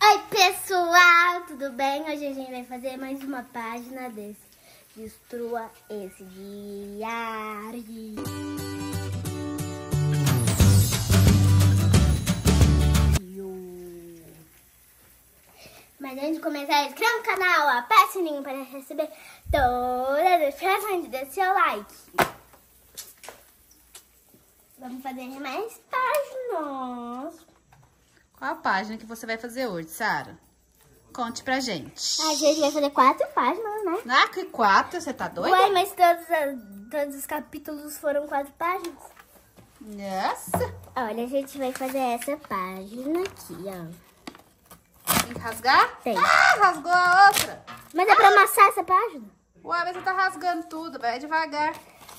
Oi pessoal, tudo bem? Hoje a gente vai fazer mais uma página desse Destrua esse diário. Mas antes de começar, inscreva no canal, aperte o sininho para receber todas as notificações e dê seu like. Vamos fazer mais páginas. Qual a página que você vai fazer hoje, Sara? Conte pra gente. A gente vai fazer 4 páginas, né? Ah, que 4? Você tá doida? Ué, mas todos os capítulos foram 4 páginas. Nossa. Olha, a gente vai fazer essa página aqui, ó. Tem que rasgar? Tem. Ah, rasgou a outra. Mas é pra amassar essa página? Ué, mas você tá rasgando tudo. Vai devagar.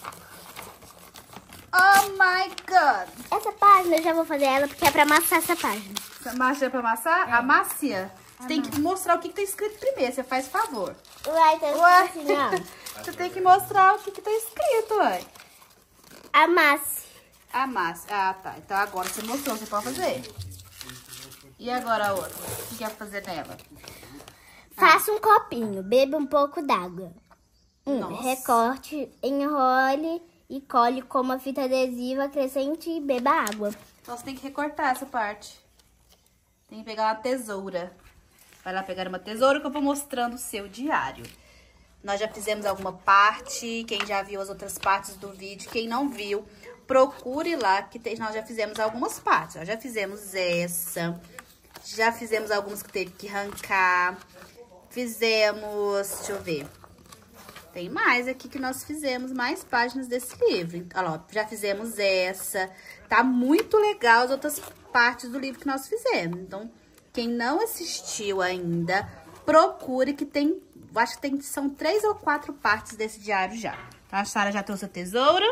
Oh my God. Essa página eu já vou fazer ela porque é pra amassar essa página. Essa marcha é pra amassar? É. Amassia. Você tem que mostrar o que tá escrito primeiro. Você faz favor. Ué, tá Ué. assim, ó. Você tem que mostrar o que tá escrito, ué. Amasse. Amasse. Ah, tá. Então agora você mostrou, você pode fazer. E agora a outra? O que quer fazer nela? Faça um copinho, beba um pouco d'água. Nossa. Recorte, enrole e cole com uma fita adesiva, acrescente e beba água. Então você tem que recortar essa parte. Tem que pegar uma tesoura. Vai lá pegar uma tesoura que eu vou mostrando o seu diário. Nós já fizemos alguma parte. Quem já viu as outras partes do vídeo, quem não viu, procure lá que nós já fizemos algumas partes. Nós já fizemos essa. Já fizemos algumas que teve que arrancar. Fizemos, deixa eu ver. Tem mais aqui que nós fizemos, mais páginas desse livro. Olha lá, já fizemos essa. Tá muito legal as outras partes do livro que nós fizemos. Então, quem não assistiu ainda, procure que tem, acho que são 3 ou 4 partes desse diário já. Então, a Sara já trouxe a tesoura.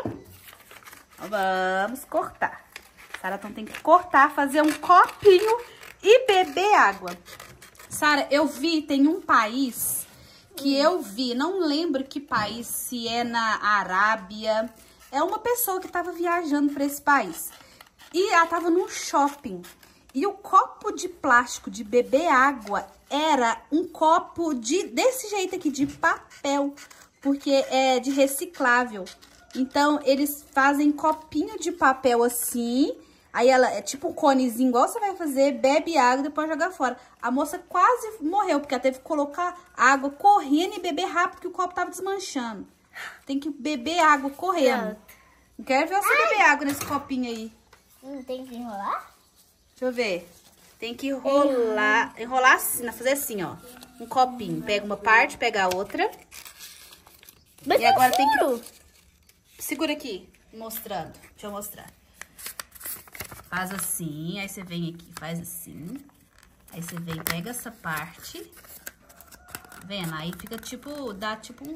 Vamos cortar. Sara, então tem que cortar, fazer um copinho e beber água. Sara, eu vi, tem um país que eu vi, não lembro que país, se é na Arábia. É uma pessoa que tava viajando para esse país. E ela tava num shopping. E o copo de plástico de beber água era um copo desse jeito aqui, de papel. Porque é de reciclável. Então, eles fazem copinho de papel assim. Aí ela é tipo um conezinho, igual você vai fazer, bebe água e depois joga fora. A moça quase morreu, porque ela teve que colocar água correndo e beber rápido, porque o copo tava desmanchando. Tem que beber água correndo. Não quero ver você beber água nesse copinho aí. Não tem que enrolar? Deixa eu ver. Tem que enrolar, assim, fazer assim, ó. Um copinho. Pega uma parte, pega a outra. Mas e agora tem furo. que... Segura aqui, mostrando. Deixa eu mostrar. Faz assim, aí você vem aqui, faz assim. Aí você vem, pega essa parte. Tá vendo? Aí fica tipo, dá tipo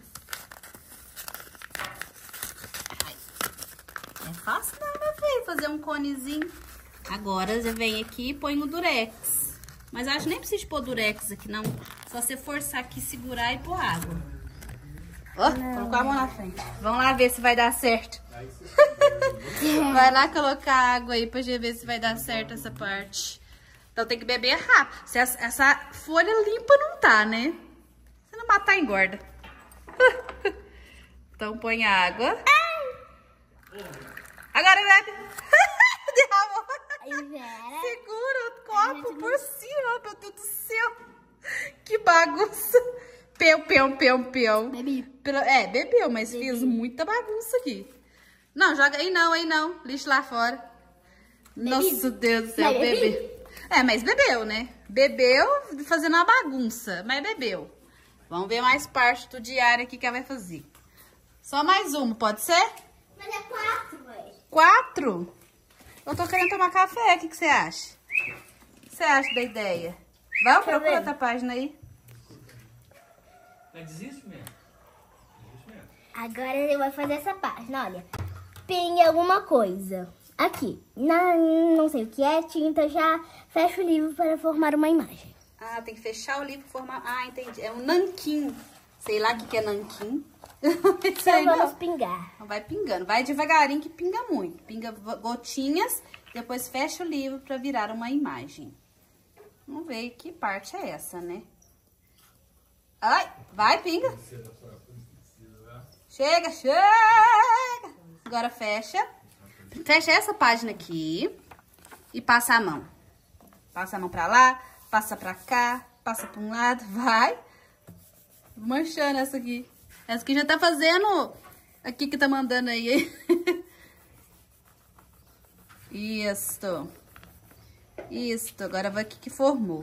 Ai. É fácil não, meu filho, fazer um conezinho. Agora você vem aqui e põe o durex. Mas acho que nem precisa pôr durex aqui, não. Só você forçar aqui, segurar e pôr água. Ó, colocou a mão na frente. Vamos lá ver se vai dar certo. Vai lá colocar água aí pra gente ver se vai dar certo essa parte. Então tem que beber rápido. Se essa folha limpa não tá, né? Se não matar, engorda. Então põe água. Agora bebe. Derramou. Segura o copo por cima, meu Deus do céu. Que bagunça. Peu. Bebi. Bebeu, mas fiz muita bagunça aqui. Não, joga aí não. Lixo lá fora. Bebi. Nossa, Deus do céu, bebeu. Mas bebeu, né? Bebeu fazendo uma bagunça, mas bebeu. Vamos ver mais parte do diário aqui que ela vai fazer. Só mais uma, pode ser? Mas é 4, mãe. 4? Eu tô querendo tomar café, o que você acha? O que você acha da ideia? Vamos procurar outra página aí. Desiste mesmo. Agora eu vou fazer essa página, olha. Pingue alguma coisa. Aqui. Não sei o que é, tinta já. Fecha o livro para formar uma imagem. Ah, tem que fechar o livro para formar... Ah, entendi. É um nanquim. Sei lá o que é nanquim. Então vamos pingar. Vai pingando. Vai devagarinho que pinga muito. Pinga gotinhas, depois fecha o livro para virar uma imagem. Vamos ver. sei que parte é essa, né? Ai, vai, pinga. Chega, chega. Agora fecha. Fecha essa página aqui e passa a mão. Passa a mão pra lá, passa pra cá, passa pra um lado, vai. Manchando essa aqui. Essa aqui já tá fazendo aqui que tá mandando aí. Isso. Isso. Agora vai aqui que formou.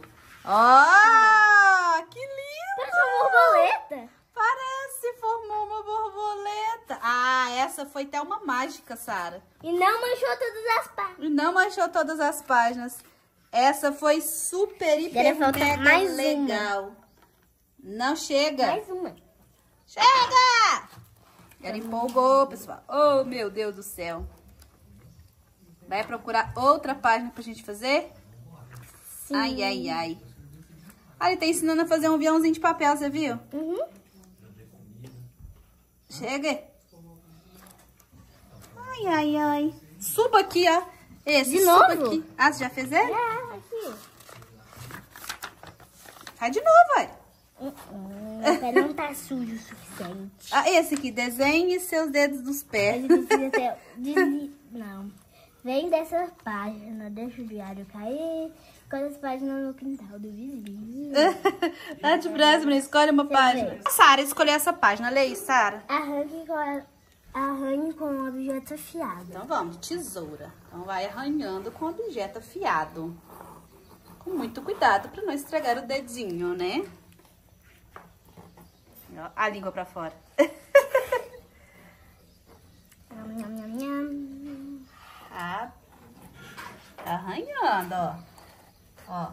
Ó, que lindo! Parece uma borboleta. Parece, formou uma borboleta. Ah, essa foi até uma mágica, Sara. E não manchou todas as páginas. E não manchou todas as páginas. Essa foi super, hiper, Agora falta mega mais legal. Não chega. Mais uma. Chega! Ela empolgou, pessoal. Oh, meu Deus do céu. Vai procurar outra página pra gente fazer? Sim. Ai, ai, ai. Ah, ele tá ensinando a fazer um aviãozinho de papel, você viu? Uhum. Chega. Ai, ai, ai. Suba aqui, ó. Esse, De suba novo? aqui. Ah, você já fez ele? Aqui. Faz de novo, vai. O pé não tá sujo o suficiente. Ah, esse aqui. Desenhe seus dedos dos pés. Ele precisa ter... Não. Vem dessa página, deixa o diário cair. Escolhe as páginas no quintal do vizinho. Antes próximo, escolhe uma página. Sara, escolheu essa página. Lê aí, Sara. Arranhe com um objeto afiado. Então vamos, tesoura. Então vai arranhando com objeto afiado. Com muito cuidado para não estragar o dedinho, né? Ó, a língua para fora. Tá arranhando, ó. Ó.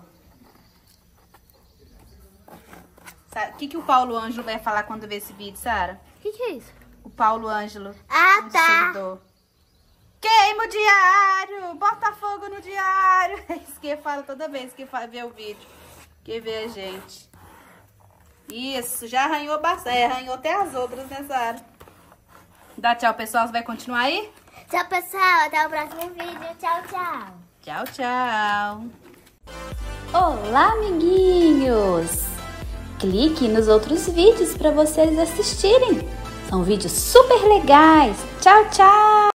O que o Paulo Ângelo vai falar quando ver esse vídeo, Sara? O que é isso? O Paulo Ângelo. Ah, tá. Seguidor. Queima o diário! Bota fogo no diário! É isso que ele fala toda vez que vê o vídeo. Que vê a gente. Isso, já arranhou bastante. Arranhou até as outras, né, Sara? Dá tchau, pessoal. Você vai continuar aí? Tchau, pessoal. Até o próximo vídeo. Tchau, tchau. Tchau, tchau. Olá, amiguinhos! Clique nos outros vídeos para vocês assistirem. São vídeos super legais. Tchau, tchau!